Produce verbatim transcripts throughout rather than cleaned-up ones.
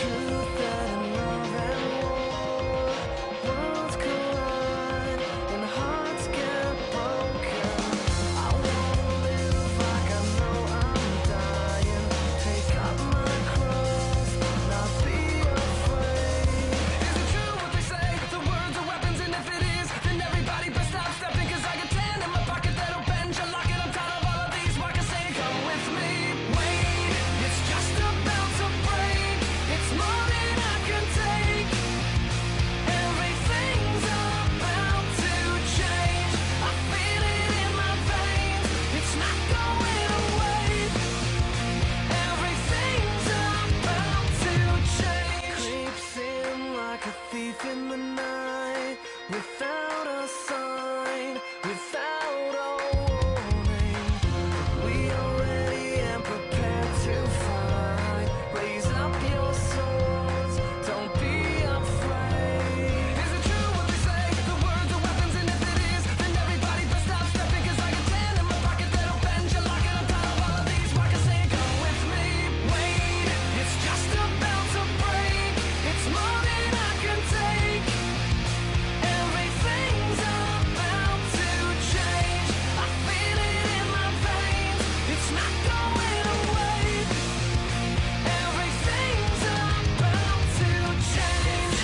truth that in love and war, worlds collide and hearts get broken. I wanna live like I know I'm dying. Take up my cross, not be afraid. Is it true what they say? The words are weapons, and if it is, then everybody best stop stepping. Cause I got ten in my pocket that'll bend. You lock it, I'm tired of all of these. Why can say come with me? Wait, it's just about to break. It's more than I can take. Everything's about to change. I feel it in my veins. It's not going away. Everything's about to change. Creeps in like a thief in the night, without a sign, without a warning. We are ready and prepared to fight. Raise up your swords, don't be afraid. Is it true what they say? The words are weapons, and if it is, then everybody best stop stepping. Cause I got ten in my pocket that'll bend. You lock it, I'm tired of all of these. Why can say come with me? Wait, it's just about to break. It's more than I can take. Everything's about to change. I feel it in my veins. It's not going away. Everything's about to change.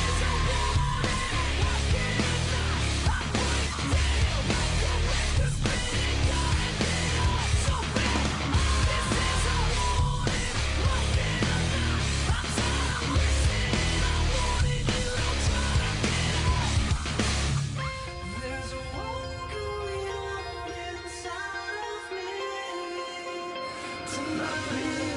There's a war going on inside of me tonight.